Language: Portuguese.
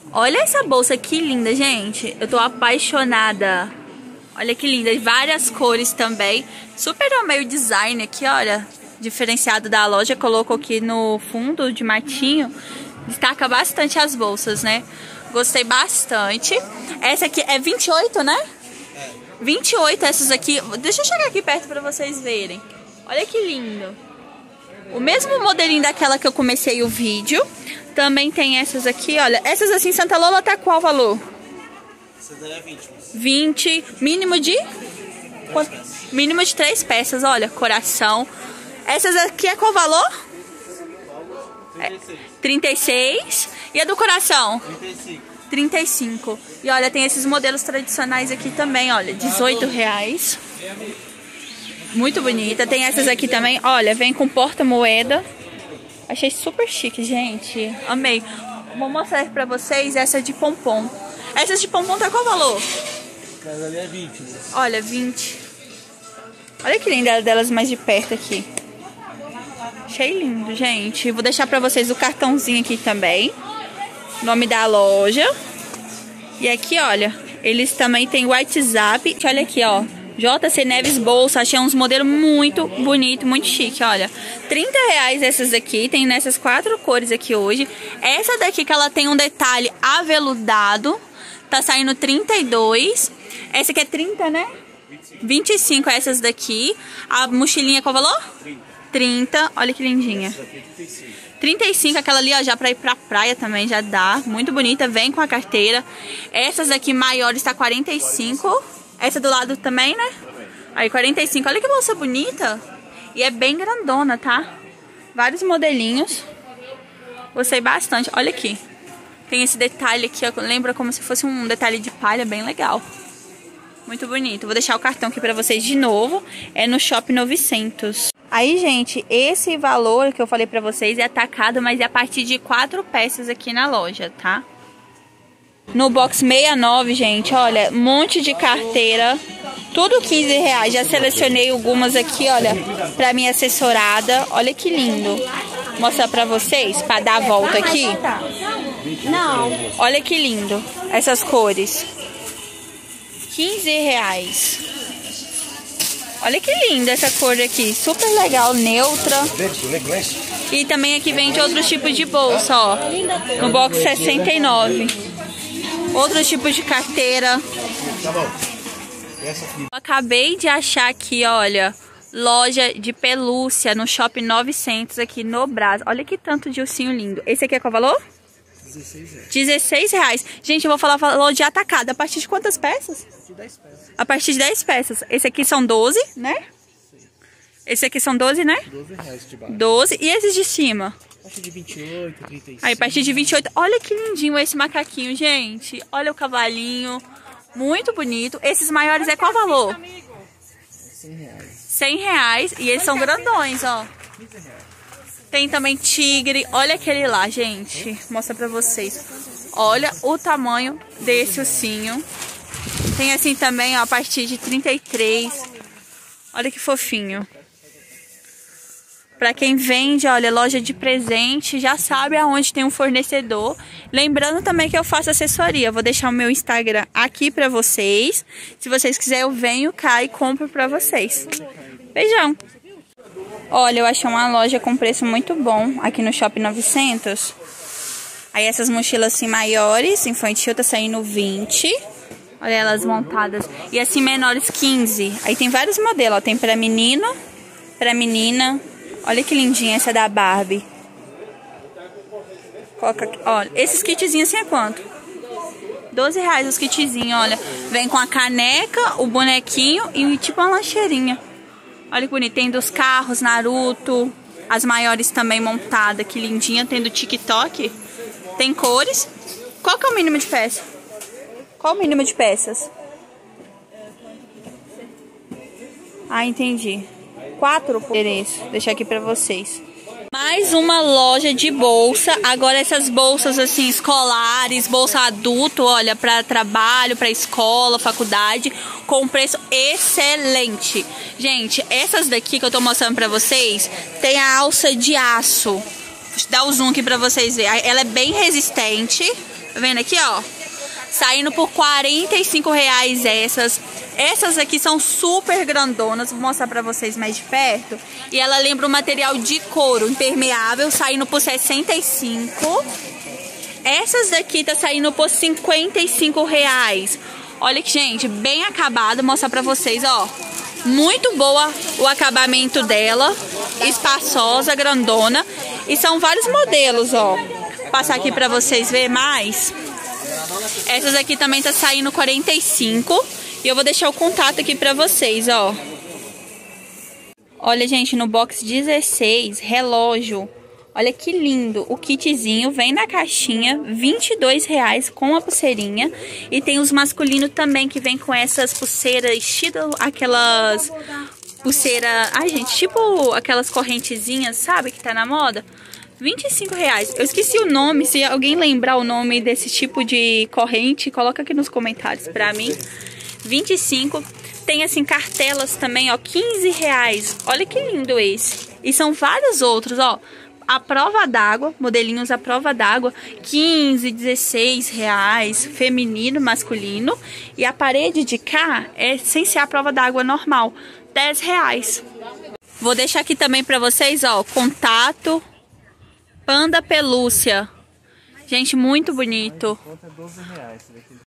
Olha essa bolsa que linda, gente. Eu tô apaixonada. Olha que linda, várias cores também. Super meio design aqui, olha. Diferenciado da loja, colocou aqui no fundo de matinho. Destaca bastante as bolsas, né? Gostei bastante. Essa aqui é 28, né? 28 essas aqui. Deixa eu chegar aqui perto pra vocês verem. Olha que lindo. O mesmo modelinho daquela que eu comecei o vídeo. Também tem essas aqui, olha. Essas assim, Santa Lola tá qual valor? Essa daí é 20. 20. Mínimo de? Mínimo de 3 peças, olha. Coração. Essas aqui é qual valor? 36. 36. E a do coração? 35. 35. E olha, tem esses modelos tradicionais aqui também, olha. R$18. Muito bonita. Tem essas aqui também, olha. Vem com porta-moeda. Achei super chique, gente. Amei. Vou mostrar pra vocês essa de pompom. Essas de pompom tá qual valor? Essa ali é 20. Olha, 20. Olha que linda delas mais de perto aqui. Achei lindo, gente. Vou deixar pra vocês o cartãozinho aqui também. Nome da loja. E aqui, olha, eles também têm o WhatsApp. Olha aqui, ó. JC Neves Bolsa. Achei uns modelos muito bonito, muito chique, olha. R$30 essas daqui. Tem nessas 4 cores aqui hoje. Essa daqui que ela tem um detalhe aveludado. Tá saindo 32. Essa aqui é 30, né? 25 essas daqui. A mochilinha qual valor? 30. Olha que lindinha. 35, aquela ali, ó, já pra ir pra praia também já dá. Muito bonita, vem com a carteira. Essas aqui maiores tá 45. Essa do lado também, né? Aí 45. Olha que bolsa bonita. E é bem grandona, tá? Vários modelinhos. Gostei bastante. Olha aqui. Tem esse detalhe aqui, ó. Lembra como se fosse um detalhe de palha, bem legal. Muito bonito. Vou deixar o cartão aqui pra vocês de novo. É no Shopping 900. Aí, gente, esse valor que eu falei pra vocês é atacado, mas é a partir de 4 peças aqui na loja, tá? No box 69, gente, olha, um monte de carteira. Tudo R$15. Já selecionei algumas aqui, olha, pra minha assessorada. Olha que lindo. Vou mostrar pra vocês, pra dar a volta aqui. Não. Olha que lindo, essas cores. R$15. Olha que linda essa cor aqui, super legal, neutra. E também aqui vende outros tipos de bolsa, ó. No box 69. Outros tipos de carteira. Acabei de achar aqui, olha, loja de pelúcia no Shopping 900 aqui no Brás. Olha que tanto de ursinho lindo. Esse aqui é qual valor? R$16. Gente, eu vou falar valor de atacado. A partir de quantas peças? De 10 peças. A partir de 10 peças. Esse aqui são 12, né? Esse aqui são 12, né? R$12 de baixo. 12. E esses de cima? A partir de 28, 35. Aí, a partir de 28. Olha que lindinho esse macaquinho, gente. Olha o cavalinho. Muito bonito. Esses maiores é qual valor? R$100. R$100. E eles são grandões, ó. R$15. Tem também tigre. Olha aquele lá, gente. Mostra pra vocês. Olha o tamanho desse ursinho. Tem assim também, ó, a partir de 33. Olha que fofinho. Pra quem vende, olha, loja de presente, já sabe aonde tem um fornecedor. Lembrando também que eu faço assessoria. Vou deixar o meu Instagram aqui pra vocês. Se vocês quiserem, eu venho cá e compro pra vocês. Beijão! Olha, eu achei uma loja com preço muito bom aqui no Shopping 900. Aí essas mochilas assim maiores, infantil, tá saindo 20. Olha elas montadas. E assim menores 15. Aí tem vários modelos, ó. Tem pra menino, pra menina. Olha que lindinha essa da Barbie. Coloca aqui. Olha, esses kitzinhos assim é quanto? R$12 os kitzinhos, olha. Vem com a caneca, o bonequinho e tipo uma lancheirinha. Olha que bonito, tem dos carros, Naruto, as maiores também montadas, que lindinha, tem do TikTok, tem cores. Qual que é o mínimo de peça? Qual o mínimo de peças? Ah, entendi. 4 por endereço, deixar aqui pra vocês. Mais uma loja de bolsa. Agora essas bolsas assim escolares, bolsa adulto, olha, para trabalho, para escola, faculdade, com preço excelente. Gente, essas daqui que eu tô mostrando para vocês, tem a alça de aço. Vou dar o zoom aqui para vocês verem. Ela é bem resistente, Tá vendo aqui, ó? Saindo por R$45 essas. Essas aqui são super grandonas. Vou mostrar pra vocês mais de perto. E ela lembra um material de couro impermeável, saindo por R$65. Essas daqui tá saindo por R$55. Olha que, gente, bem acabado. Vou mostrar pra vocês, ó. Muito boa o acabamento dela. Espaçosa, grandona. E são vários modelos, ó. Vou passar aqui pra vocês verem mais. Essas aqui também tá saindo 45. E eu vou deixar o contato aqui pra vocês, ó. Olha, gente, no box 16, relógio. Olha que lindo. O kitzinho vem na caixinha, R$22 com a pulseirinha. E tem os masculinos também, que vem com essas pulseiras, estilo aquelas pulseiras... Ai, gente, tipo aquelas correntezinhas, sabe, que tá na moda? R$25. Eu esqueci o nome, se alguém lembrar o nome desse tipo de corrente, coloca aqui nos comentários pra mim. 25. Tem assim cartelas também, ó, R$15. Olha que lindo esse. E são vários outros, ó. A prova d'água, modelinhos à prova d'água, R$15, R$16, feminino, masculino. E a parede de cá é sem ser a prova d'água normal, R$10. Vou deixar aqui também pra vocês, ó, contato Panda Pelúcia. Gente, muito bonito. Conta R$12 esse daqui.